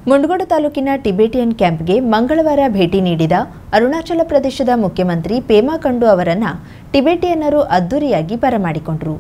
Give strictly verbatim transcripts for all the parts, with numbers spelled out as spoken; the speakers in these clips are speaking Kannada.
ಮುಂಡಗೋಡ ತಾಲೂಕಿನ ಟಿಬೆಟಿಯನ್ ಕ್ಯಾಂಪ್ಗೆ ಮಂಗಳವಾರ ಭೇಟಿ ನೀಡಿದ ಅರುಣಾಚಲ ಪ್ರದೇಶದ ಮುಖ್ಯಮಂತ್ರಿ ಪೇಮಾ ಖಂಡು ಅವರನ್ನ ಟಿಬೆಟಿಯನ್ನರು ಅದ್ದೂರಿಯಾಗಿ ಬರಮಾಡಿಕೊಂಡರು.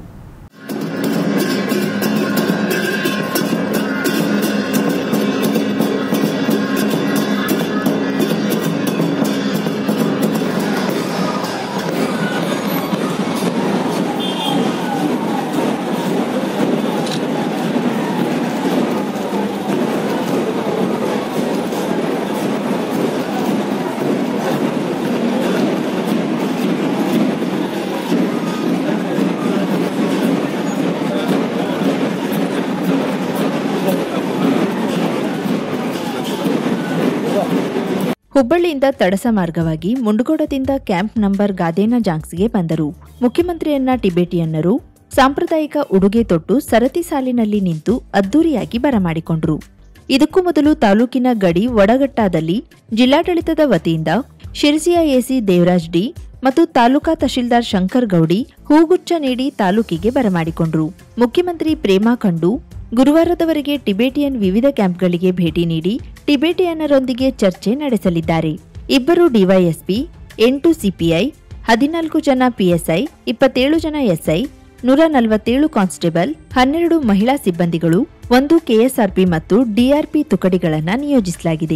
ಹುಬ್ಬಳ್ಳಿಯಿಂದ ತಡಸ ಮಾರ್ಗವಾಗಿ ಮುಂಡಗೋಡದಿಂದ ಕ್ಯಾಂಪ್ ನಂಬರ್ ಗಾದೇನ ಜಾಂಗ್ಸ್ಗೆ ಬಂದರು. ಮುಖ್ಯಮಂತ್ರಿಯನ್ನ ಟಿಬೆಟಿಯನ್ನರು ಸಾಂಪ್ರದಾಯಿಕ ಉಡುಗೆ ತೊಟ್ಟು ಸರತಿ ಸಾಲಿನಲ್ಲಿ ನಿಂತು ಅದ್ದೂರಿಯಾಗಿ ಬರಮಾಡಿಕೊಂಡರು. ಇದಕ್ಕೂ ಮೊದಲು ತಾಲೂಕಿನ ಗಡಿ ವಡಗಟ್ಟಾದಲ್ಲಿ ಜಿಲ್ಲಾಡಳಿತದ ವತಿಯಿಂದ ಶಿರಸಿಯ ಎಸಿ ದೇವರಾಜ್ ಡಿ ಮತ್ತು ತಾಲೂಕಾ ತಹಶೀಲ್ದಾರ್ ಶಂಕರ್ ಗೌಡಿ ಹೂಗುಚ್ಛ ನೀಡಿ ತಾಲೂಕಿಗೆ ಬರಮಾಡಿಕೊಂಡರು. ಮುಖ್ಯಮಂತ್ರಿ ಪೇಮಾ ಖಂಡು ಗುರುವಾರದವರೆಗೆ ಟಿಬೆಟಿಯನ್ ವಿವಿಧ ಕ್ಯಾಂಪ್ಗಳಿಗೆ ಭೇಟಿ ನೀಡಿ ಟಿಬೆಟಿಯನ್ನರೊಂದಿಗೆ ಚರ್ಚೆ ನಡೆಸಲಿದ್ದಾರೆ. ಇಬ್ಬರು ಡಿವೈಎಸ್ಪಿ, ಎಂಟು ಸಿಪಿಐ, ಹದಿನಾಲ್ಕು ಜನ ಪಿಎಸ್ಐ, ಇಪ್ಪತ್ತೇಳು ಜನ ಎಸ್ಐ, ನೂರ ನಲವತ್ತೇಳು ಕಾನ್ಸ್ಟೇಬಲ್, ಹನ್ನೆರಡು ಮಹಿಳಾ ಸಿಬ್ಬಂದಿಗಳು, ಒಂದು ಕೆಎಸ್ಆರ್ಪಿ ಮತ್ತು ಡಿಆರ್ಪಿ ತುಕಡಿಗಳನ್ನು ನಿಯೋಜಿಸಲಾಗಿದೆ.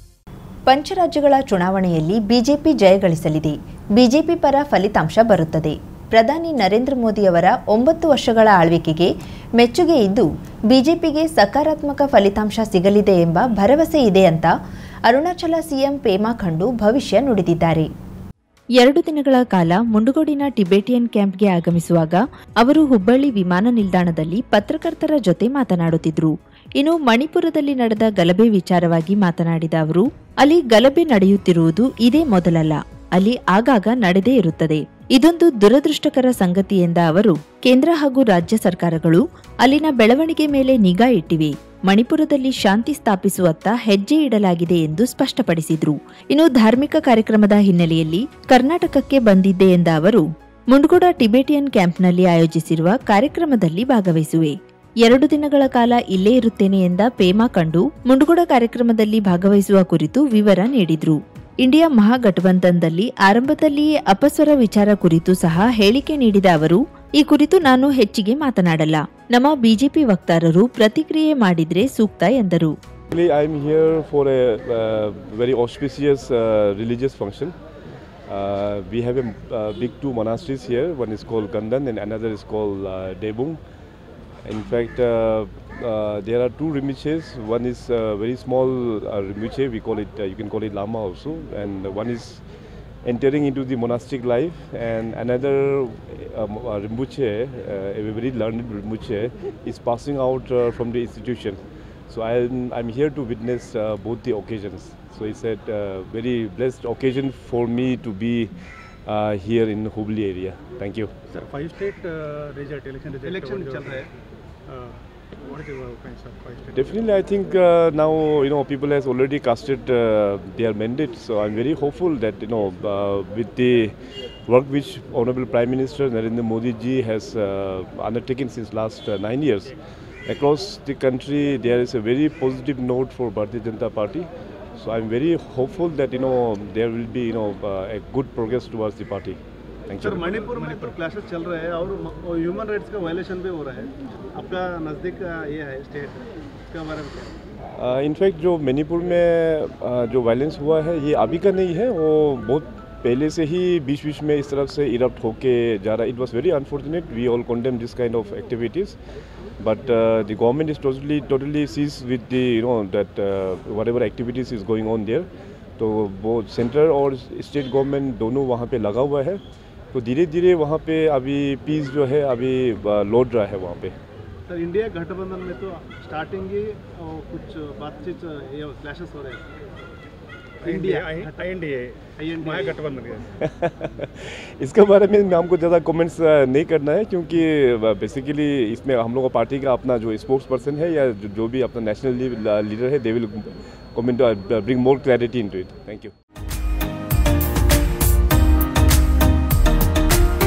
ಪಂಚರಾಜ್ಯಗಳ ಚುನಾವಣೆಯಲ್ಲಿ ಬಿಜೆಪಿ ಜಯಗಳಿಸಲಿದೆ. ಬಿಜೆಪಿ ಪರ ಫಲಿತಾಂಶ ಬರುತ್ತದೆ. ಪ್ರಧಾನಿ ನರೇಂದ್ರ ಮೋದಿಯವರ ಒಂಬತ್ತು ವರ್ಷಗಳ ಆಳ್ವಿಕೆಗೆ ಮೆಚ್ಚುಗೆ ಇದ್ದು ಬಿಜೆಪಿಗೆ ಸಕಾರಾತ್ಮಕ ಫಲಿತಾಂಶ ಸಿಗಲಿದೆ ಎಂಬ ಭರವಸೆ ಇದೆ ಅಂತ ಅರುಣಾಚಲ ಸಿಎಂ ಪೇಮಾ ಖಂಡು ಭವಿಷ್ಯ ನುಡಿದಿದ್ದಾರೆ. ಎರಡು ದಿನಗಳ ಕಾಲ ಮುಂಡಗೋಡಿನ ಟಿಬೆಟಿಯನ್ ಕ್ಯಾಂಪ್ಗೆ ಆಗಮಿಸುವಾಗ ಅವರು ಹುಬ್ಬಳ್ಳಿ ವಿಮಾನ ನಿಲ್ದಾಣದಲ್ಲಿ ಪತ್ರಕರ್ತರ ಜೊತೆ ಮಾತನಾಡುತ್ತಿದ್ದರು. ಇನ್ನು ಮಣಿಪುರದಲ್ಲಿ ನಡೆದ ಗಲಭೆ ವಿಚಾರವಾಗಿ ಮಾತನಾಡಿದ ಅವರು, ಅಲ್ಲಿ ಗಲಭೆ ನಡೆಯುತ್ತಿರುವುದು ಇದೇ ಮೊದಲಲ್ಲ, ಅಲ್ಲಿ ಆಗಾಗ ನಡೆದೇ ಇರುತ್ತದೆ. ಇದೊಂದು ದುರದೃಷ್ಟಕರ ಸಂಗತಿ ಎಂದ ಅವರು, ಕೇಂದ್ರ ಹಾಗೂ ರಾಜ್ಯ ಸರ್ಕಾರಗಳು ಅಲ್ಲಿನ ಬೆಳವಣಿಗೆ ಮೇಲೆ ನಿಗಾ ಇಟ್ಟಿವೆ. ಮಣಿಪುರದಲ್ಲಿ ಶಾಂತಿ ಸ್ಥಾಪಿಸುವತ್ತ ಹೆಜ್ಜೆ ಇಡಲಾಗಿದೆ ಎಂದು ಸ್ಪಷ್ಟಪಡಿಸಿದ್ರು. ಇನ್ನು ಧಾರ್ಮಿಕ ಕಾರ್ಯಕ್ರಮದ ಹಿನ್ನೆಲೆಯಲ್ಲಿ ಕರ್ನಾಟಕಕ್ಕೆ ಬಂದಿದ್ದೆ ಎಂದ ಅವರು, ಮುಂಡಗೋಡ ಟಿಬೆಟಿಯನ್ ಕ್ಯಾಂಪ್ನಲ್ಲಿ ಆಯೋಜಿಸಿರುವ ಕಾರ್ಯಕ್ರಮದಲ್ಲಿ ಭಾಗವಹಿಸುವೆ. ಎರಡು ದಿನಗಳ ಕಾಲ ಇಲ್ಲೇ ಇರುತ್ತೇನೆ ಎಂದ ಪೇಮಾ ಖಂಡು ಮುಂಡಗೋಡ ಕಾರ್ಯಕ್ರಮದಲ್ಲಿ ಭಾಗವಹಿಸುವ ಕುರಿತು ವಿವರ ನೀಡಿದ್ರು. ಇಂಡಿಯಾ ಮಹಾಗಠಬಂಧನ್ದಲ್ಲಿ ಆರಂಭದಲ್ಲಿಯೇ ಅಪಸ್ವರ ವಿಚಾರ ಕುರಿತು ಸಹ ಹೇಳಿಕೆ ನೀಡಿದ ಅವರು, ಈ ಕುರಿತು ನಾನು ಹೆಚ್ಚಿಗೆ ಮಾತನಾಡಲ್ಲ, ನಮ್ಮ ಬಿಜೆಪಿ ವಕ್ತಾರರು ಪ್ರತಿಕ್ರಿಯೆ ಮಾಡಿದ್ರೆ ಸೂಕ್ತ ಎಂದರು. I am here for a uh, very auspicious uh, religious function. Uh, we have a uh, big two monasteries here. One is called Gandan and another is called uh, Debung. In fact, uh, uh, there are two Rinpoches. One is a uh, very small uh, Rinpoche. We call it. Uh, you can call it Lama also. And one is entering into the monastic life. And another um, uh, Rinpoche, uh, a very learned Rinpoche, is passing out uh, from the institution. So I'm I'm here to witness uh, both the occasions. So it's a uh, very blessed occasion for me to be uh, here in Hubli area. Thank you. Sir, five state uh, result election result. Election chal raha hai. Uh, what is your opinion, sir? Five state. Definitely, I think uh, now you know people has already casted uh, their mandate. So I'm very hopeful that you know uh, with the work which Honorable Prime Minister Narendra Modi ji has uh, undertaken since last uh, nine years across the country, there is a very positive note for Bharatiya Janata Party. So I'm very hopeful that you know there will be you know uh, a good progress towards the party. Thank you. Sir, Manipur में तो क्लैशेस चल रहे हैं और ह्यूमन राइट्स का वायलेशन भी हो रहा है. आपका नज़दीक ये है स्टेट, इसके बारे में क्या? इनफैक्ट जो मणिपुर में uh, जो वायलेंस हुआ है ये अभी का नहीं है, वो बहुत पहले से ही बीच बीच में इस तरफ से इरप्ट होके जा रहा है. It was very unfortunate. We all condemn this kind of activities. But uh, the government is totally totally seized with the you know that uh, whatever activities is going on there. तो वो सेंट्रल और स्टेट गवर्नमेंट दोनों वहाँ पे लगा हुआ है. तो धीरे धीरे वहाँ पे अभी पीस जो है अभी लौट रहा है वहाँ पे. सर, इंडिया गठबंधन में तो स्टार्टिंग ही कुछ बातचीत क्लैशेस हो रहे हैं. इंडिया गठबंधन इसके बारे में हमको ज़्यादा कमेंट्स नहीं करना है, क्योंकि बेसिकली इसमें हम लोग पार्टी का अपना जो स्पोक्स पर्सन है या जो, जो भी अपना नेशनल लीडर है, they will comment bring more clarity into it. Thank you.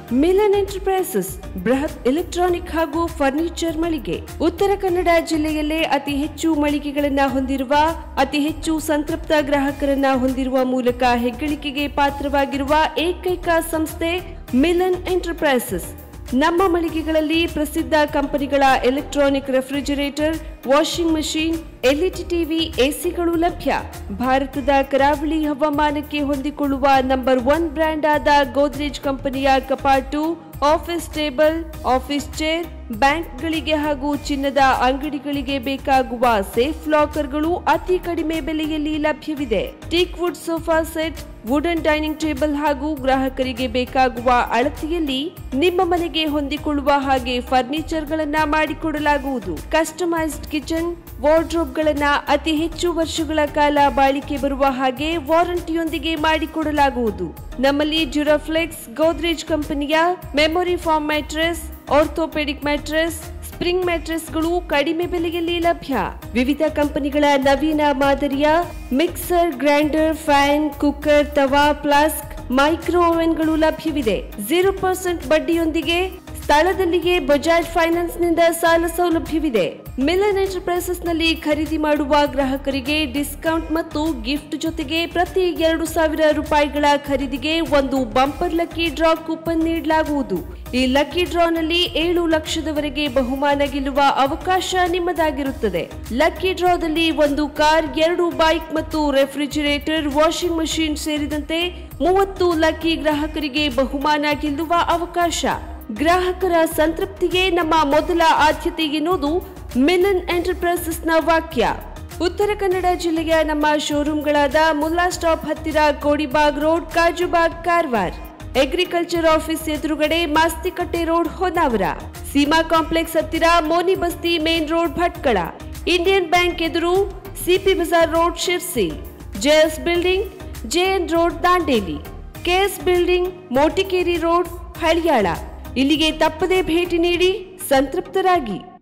Milan enterprises ಬೃಹತ್ ಎಲೆಕ್ಟ್ರಾನಿಕ್ ಹಾಗೂ ಫರ್ನಿಚರ್ ಮಳಿಗೆ. ಉತ್ತರ ಕನ್ನಡ ಜಿಲ್ಲೆಯಲ್ಲೇ ಅತಿ ಹೆಚ್ಚು ಮಳಿಗೆಗಳನ್ನ ಹೊಂದಿರುವ, ಅತಿ ಹೆಚ್ಚು ಸಂತೃಪ್ತ ಗ್ರಾಹಕರನ್ನ ಹೊಂದಿರುವ ಮೂಲಕ ಹೆಗ್ಗಳಿಕೆಗೆ ಪಾತ್ರವಾಗಿರುವ ಏಕೈಕ ಸಂಸ್ಥೆ ಮಿಲನ್ ಎಂಟರ್ಪ್ರೈಸಸ್. ನಮ್ಮ ಮಳಿಗೆಗಳಲ್ಲಿ ಪ್ರಸಿದ್ಧ ಕಂಪನಿಗಳ electronic refrigerator, washing machine, LED TV, ಎಸಿಗಳು ಲಭ್ಯ. ಭಾರತದ ಕರಾವಳಿ ಹವಾಮಾನಕ್ಕೆ ಹೊಂದಿಕೊಳ್ಳುವ ನಂಬರ್ ಒನ್ ಬ್ರ್ಯಾಂಡ್ ಆದ ಗೋದ್ರೇಜ್ ಕಂಪನಿಯ ಕಪಾಟು, ಆಫೀಸ್ ಟೇಬಲ್, ಆಫೀಸ್ ಚೇರ್, ಬ್ಯಾಂಕ್ಗಳಿಗೆ ಹಾಗೂ ಚಿನ್ನದ ಅಂಗಡಿಗಳಿಗೆ ಬೇಕಾಗುವ ಸೇಫ್ ಲಾಕರ್ಗಳು ಅತಿ ಕಡಿಮೆ ಬೆಲೆಯಲ್ಲಿ ಲಭ್ಯವಿದೆ. Teak wood sofa set, wooden dining table ಹಾಗೂ ಗ್ರಾಹಕರಿಗೆ ಬೇಕಾಗುವ ಅಳತೆಯಲ್ಲಿ ನಿಮ್ಮ ಮನೆಗೆ ಹೊಂದಿಕೊಳ್ಳುವ ಹಾಗೆ ಫರ್ನಿಚರ್ ಗಳನ್ನ ಮಾಡಿಕೊಡಲಾಗುವುದು. ಕಸ್ಟಮೈಸ್ಡ್ ಕಿಚನ್, ವಾರ್ಡ್ರೋಬ್ ಗಳನ್ನ ಅತಿ ಹೆಚ್ಚು ವರ್ಷಗಳ ಕಾಲ ಬಾಳಿಕೆ ಬರುವ ಹಾಗೆ ವಾರಂಟಿಯೊಂದಿಗೆ ಮಾಡಿಕೊಡಲಾಗುವುದು. ನಮ್ಮಲ್ಲಿ ಡ್ಯೂರಾಫ್ಲೆಕ್ಸ್, ಗೋದ್ರೇಜ್ ಕಂಪನಿಯ memory foam mattress, orthopaedic mattress, spring ಮ್ಯಾಟ್ರೆಸ್ಗಳು ಕಡಿಮೆ ಬೆಲೆಯಲ್ಲಿ ಲಭ್ಯ. ವಿವಿಧ ಕಂಪನಿಗಳ ನವೀನ ಮಾದರಿಯ mixer, grinder, fan, cooker, tawa, flask, micro ಓವೆನ್ಗಳು ಲಭ್ಯವಿದೆ. ಜೀರೋ ಪರ್ಸೆಂಟ್ ಬಡ್ಡಿಯೊಂದಿಗೆ ಸ್ಥಳದಲ್ಲಿಯೇ ಬಜಾಜ್ ಫೈನಾನ್ಸ್ ನಿಂದ ಸಾಲ ಸೌಲಭ್ಯವಿದೆ. ಮಿಲನ್ ಎಂಟರ್ಪ್ರೈಸಸ್ ನಲ್ಲಿ ಖರೀದಿ ಮಾಡುವ ಗ್ರಾಹಕರಿಗೆ ಡಿಸ್ಕೌಂಟ್ ಮತ್ತು ಗಿಫ್ಟ್ ಜೊತೆಗೆ ಪ್ರತಿ ಎರಡು ಸಾವಿರ ರೂಪಾಯಿಗಳ ಖರೀದಿಗೆ ಒಂದು ಬಂಪರ್ ಲಕ್ಕಿ ಡ್ರಾ ಕೂಪನ್ ನೀಡಲಾಗುವುದು. ಈ ಲಕ್ಕಿ ಡ್ರಾನಲ್ಲಿ ಏಳು ಲಕ್ಷದವರೆಗೆ ಬಹುಮಾನ ಗೆಲ್ಲುವ ಅವಕಾಶ ನಿಮ್ಮದಾಗಿರುತ್ತದೆ. ಲಕ್ಕಿ ಡ್ರಾದಲ್ಲಿ ಒಂದು ಕಾರ್, ಎರಡು ಬೈಕ್ ಮತ್ತು ರೆಫ್ರಿಜರೇಟರ್, ವಾಷಿಂಗ್ ಮಷೀನ್ ಸೇರಿದಂತೆ ಮೂವತ್ತು ಲಕ್ಕಿ ಗ್ರಾಹಕರಿಗೆ ಬಹುಮಾನ ಗೆಲ್ಲುವ ಅವಕಾಶ. ಗ್ರಾಹಕರ ಸಂತೃಪ್ತಿಗೆ ನಮ್ಮ ಮೊದಲ ಆದ್ಯತೆ ಎನ್ನುವುದು ಮಿಲನ್ ಎಂಟರ್ಪ್ರೈಸಸ್ ನ ವಾಕ್ಯ. ಉತ್ತರ ಕನ್ನಡ ಜಿಲ್ಲೆಯ ನಮ್ಮ ಶೋರೂಮ್ಗಳಾದ ಮುಲ್ಲಾ ಸ್ಟಾಪ್ ಹತ್ತಿರ Kodibag road, Kajubag, Karwar. Agriculture office ಎದುರುಗಡೆ ಮಾಸ್ತಿಕಟ್ಟೆ ರೋಡ್, ಹೊನ್ನಾವರ. ಸೀಮಾ ಕಾಂಪ್ಲೆಕ್ಸ್ ಹತ್ತಿರ Moni Basti main road, Bhatkal. Indian Bank ಎದುರು CP Bazar road, Sirsi. JS building, JN road, Dandeli. KS building, Motikeri road, Haliyal. ಇಲ್ಲಿಗೆ ತಪ್ಪದೇ ಭೇಟಿ ನೀಡಿ ಸಂತೃಪ್ತರಾಗಿ.